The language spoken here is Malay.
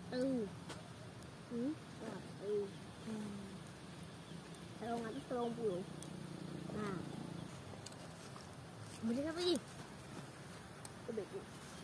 Ừ. Ừ. Ừ. Tolong aja tolong puluh. Nah. Kemudian apa lagi? Coba.